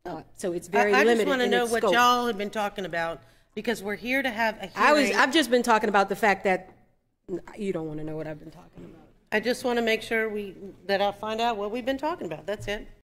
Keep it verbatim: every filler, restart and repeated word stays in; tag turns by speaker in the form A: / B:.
A: Uh, so it's very
B: I, I
A: limited.
B: just want to know what
A: scope.
B: y'all have been talking about, because we're here to have a hearing.
A: I was, I've just been talking about the fact that you don't want to know what I've been talking about.
B: I just want to make sure we that I find out what we've been talking about. That's it.